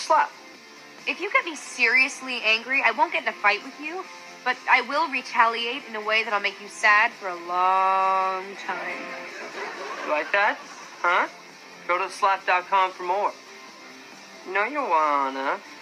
slap. If you get me seriously angry, I won't get in a fight with you, but I will retaliate in a way that'll make you sad for a long time. You like that? Huh? Go to slap.com for more. You know you wanna.